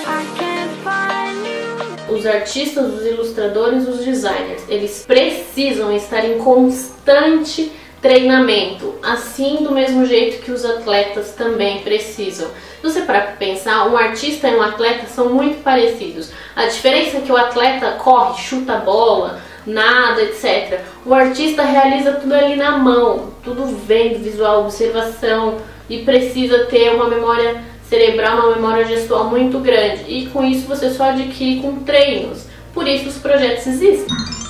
Os artistas, os ilustradores, os designers, eles precisam estar em constante treinamento, assim do mesmo jeito que os atletas também precisam. Se você parar para pensar, um artista e um atleta são muito parecidos. A diferença é que o atleta corre, chuta a bola, nada, etc. O artista realiza tudo ali na mão, tudo vendo, visual, observação, e precisa ter uma memória cerebral, uma memória gestual muito grande. E com isso você só adquire com treinos. Por isso os projetos existem.